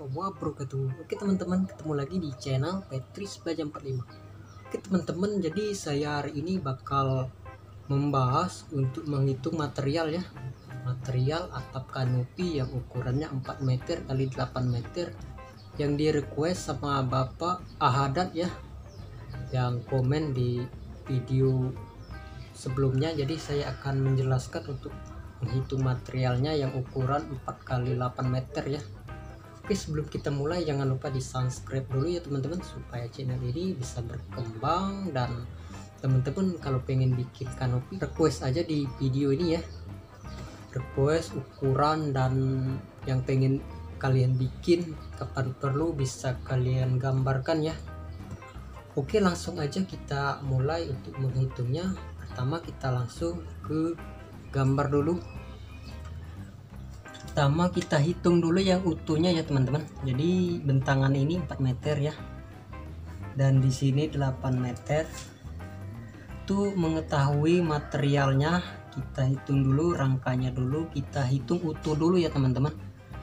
wabarakatuh. Oke teman-teman, ketemu lagi di channel Petris Baja 45. Oke teman-teman, jadi saya hari ini bakal membahas untuk menghitung material ya. Material atap kanopi yang ukurannya 4 meter kali 8 meter yang di request sama Bapak Ahadat ya, yang komen di video sebelumnya. Jadi saya akan menjelaskan untuk menghitung materialnya yang ukuran 4 kali 8 meter ya. Oke, sebelum kita mulai jangan lupa di subscribe dulu ya teman-teman, supaya channel ini bisa berkembang. Dan teman-teman kalau pengen bikin kanopi, request aja di video ini ya, request ukuran dan yang pengen kalian bikin, kapan perlu bisa kalian gambarkan ya. Oke, langsung aja kita mulai untuk menghitungnya. Pertama kita langsung ke gambar dulu. Pertama kita hitung dulu yang utuhnya ya teman-teman. Jadi bentangan ini 4 meter ya, dan di sini 8 meter. Tuh mengetahui materialnya kita hitung dulu, rangkanya dulu kita hitung utuh dulu ya teman-teman.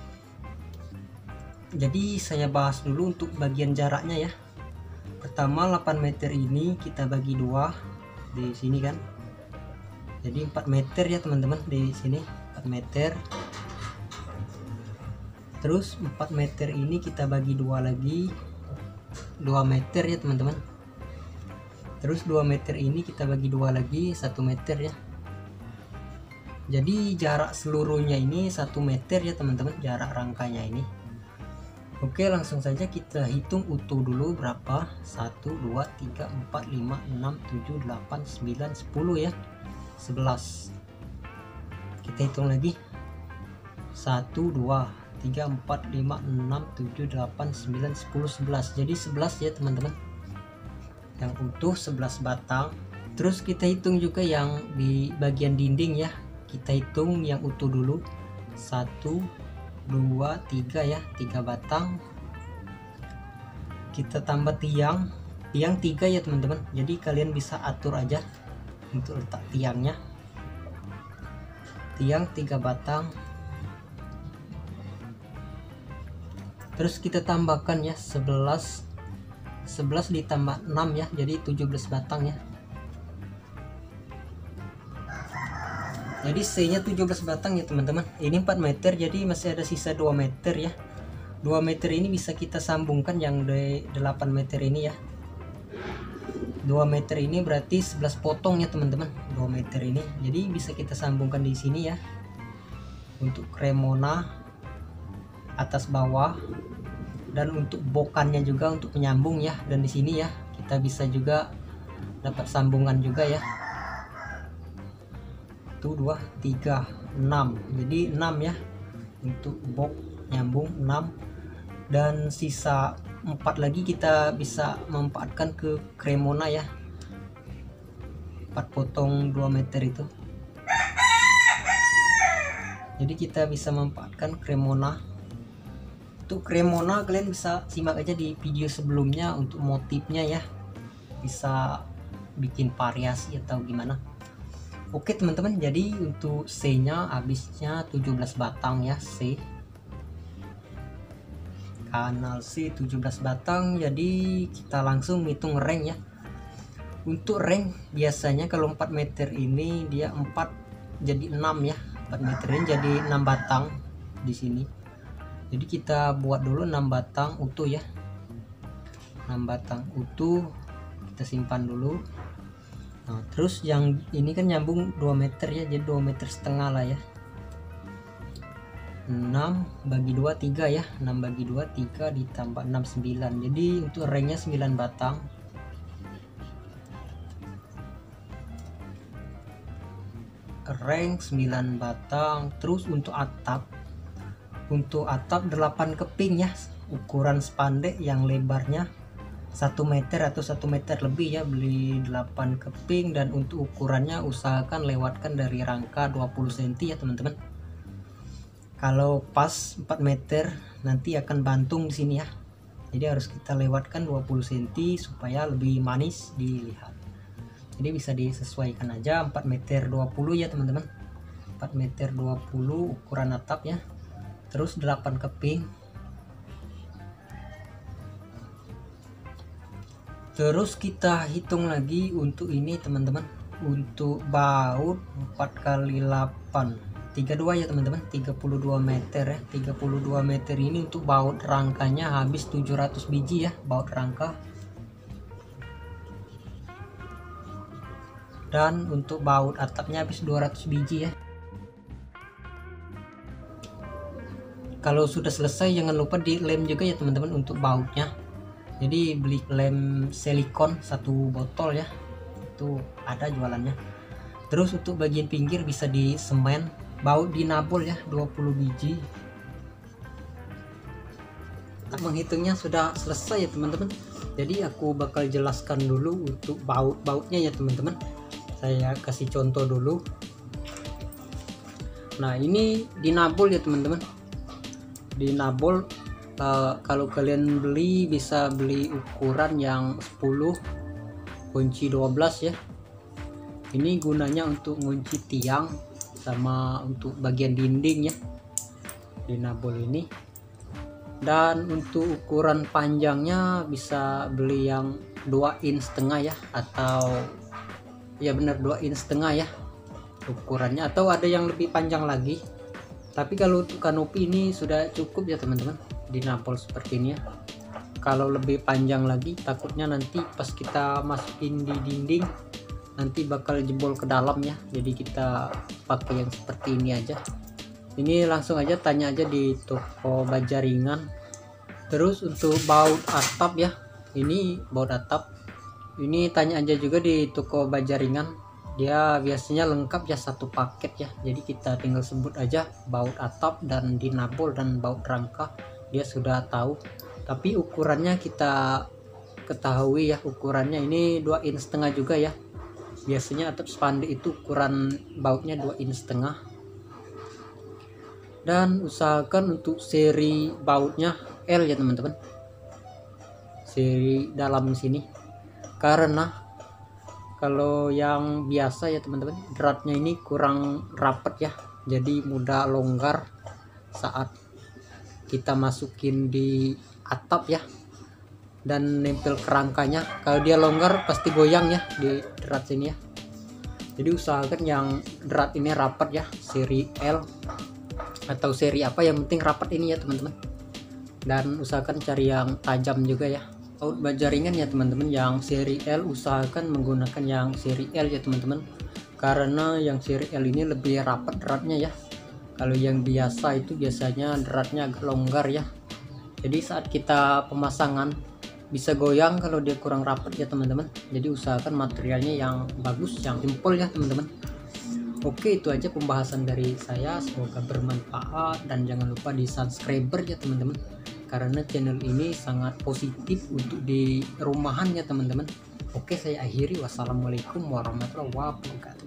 Jadi saya bahas dulu untuk bagian jaraknya ya. Pertama 8 meter ini kita bagi dua di sini kan, jadi 4 meter ya teman-teman. Di sini 4 meter. Terus 4 meter ini kita bagi dua lagi, 2 meter ya teman-teman. Terus 2 meter ini kita bagi dua lagi, 1 meter ya. Jadi jarak seluruhnya ini 1 meter ya teman-teman, jarak rangkanya ini. Oke, langsung saja kita hitung utuh dulu berapa. 1 2 3 4 5 6 7 8 9 10 ya, 11. Kita hitung lagi, 1 2 3 4 5 6 7 8 9 10 11. Jadi 11 ya teman-teman, yang utuh 11 batang. Terus kita hitung juga yang di bagian dinding ya, kita hitung yang utuh dulu. 1 2 3 ya, 3 batang. Kita tambah tiang 3 ya teman-teman. Jadi kalian bisa atur aja untuk letak tiangnya. Tiang 3 batang. Terus kita tambahkan ya 11 ditambah 6 ya, jadi 17 batang ya. Jadi C nya 17 batang ya teman-teman. Ini 4 meter, jadi masih ada sisa 2 meter ya. 2 meter ini bisa kita sambungkan yang di 8 meter ini ya. 2 meter ini berarti 11 potong ya teman-teman, 2 meter ini. Jadi bisa kita sambungkan di sini ya, untuk kremona atas bawah, dan untuk bokannya juga untuk penyambung ya. Dan di sini ya kita bisa juga dapat sambungan juga ya. Tuh 2 3 6, jadi 6 ya untuk bok nyambung 6. Dan sisa 4 lagi kita bisa memanfaatkan ke kremona ya, 4 potong 2 meter itu. Jadi kita bisa memanfaatkan kremona. Untuk kremona kalian bisa simak aja di video sebelumnya untuk motifnya ya, bisa bikin variasi atau gimana. Oke teman-teman, jadi untuk C nya habisnya 17 batang ya. C, kanal C 17 batang. Jadi kita langsung hitung rank ya. Untuk rank biasanya kalau 4 meter ini dia 4 jadi 6 ya. 4 meter ini jadi 6 batang di sini. Jadi kita buat dulu 6 batang utuh ya. 6 batang utuh kita simpan dulu. Nah, terus yang ini kan nyambung 2 meter ya, jadi 2 meter setengah lah ya. 6 bagi 2 3 ya. 6 bagi 2 3 ditambah 6 9. Jadi untuk ringnya 9 batang. Ring 9 batang. Terus untuk atap 8 keping ya, ukuran spandek yang lebarnya 1 meter atau 1 meter lebih ya, beli 8 keping. Dan untuk ukurannya usahakan lewatkan dari rangka 20 cm ya teman-teman. Kalau pas 4 meter nanti akan bantung di sini ya, jadi harus kita lewatkan 20 cm supaya lebih manis dilihat. Jadi bisa disesuaikan aja 4 meter 20 ya teman-teman. 4 meter 20 ukuran atap ya. Terus 8 keping. Terus kita hitung lagi untuk ini teman-teman, untuk baut 4 kali 8 32 ya teman-teman, 32 meter ya. 32 meter ini untuk baut rangkanya habis 700 biji ya, baut rangka. Dan untuk baut atapnya habis 200 biji ya. Kalau sudah selesai jangan lupa dilem juga ya teman-teman untuk bautnya. Jadi beli lem silikon 1 botol ya, itu ada jualannya. Terus untuk bagian pinggir bisa di semen, baut dinabol ya 20 biji. Menghitungnya sudah selesai ya teman-teman. Jadi aku bakal jelaskan dulu untuk baut-bautnya ya teman-teman. Saya kasih contoh dulu. Nah ini dinabol ya teman-teman, dinabol. Kalau kalian beli bisa beli ukuran yang 10 kunci 12 ya. Ini gunanya untuk ngunci tiang sama untuk bagian dinding ya, dinabol ini. Dan untuk ukuran panjangnya bisa beli yang 2,5 inch ya, atau ya benar 2,5 inch ya ukurannya, atau ada yang lebih panjang lagi. Tapi kalau untuk kanopi ini sudah cukup ya teman-teman, dinabol seperti ini ya. Kalau lebih panjang lagi takutnya nanti pas kita masukin di dinding nanti bakal jebol ke dalam ya. Jadi kita pakai yang seperti ini aja. Ini langsung aja tanya aja di toko baja ringan. Terus untuk baut atap ya, ini baut atap ini tanya aja juga di toko baja ringan. Dia biasanya lengkap ya, satu paket ya. Jadi kita tinggal sebut aja baut atap dan dinabol dan baut rangka, dia sudah tahu. Tapi ukurannya kita ketahui ya, ukurannya ini 2,5 inch juga ya. Biasanya atap spanduk itu ukuran bautnya 2,5 inch. Dan usahakan untuk seri bautnya L ya teman-teman, seri dalam sini, karena kalau yang biasa ya teman-teman, dratnya ini kurang rapat ya, jadi mudah longgar saat kita masukin di atap ya, dan nempel kerangkanya. Kalau dia longgar pasti goyang ya di drat sini ya. Jadi usahakan yang drat ini rapat ya, seri L atau seri apa, yang penting rapat ini ya teman-teman. Dan usahakan cari yang tajam juga ya. Baut baja ringan ya teman-teman, yang seri L usahakan menggunakan yang seri L ya teman-teman, karena yang seri L ini lebih rapat dratnya ya. Kalau yang biasa itu biasanya dratnya agak longgar ya, jadi saat kita pemasangan bisa goyang kalau dia kurang rapat ya teman-teman. Jadi usahakan materialnya yang bagus, yang jempol ya teman-teman. Oke, itu aja pembahasan dari saya, semoga bermanfaat. Dan jangan lupa di subscriber ya teman-teman, karena channel ini sangat positif untuk di rumahan ya teman-teman. Oke, saya akhiri. Wassalamualaikum warahmatullahi wabarakatuh.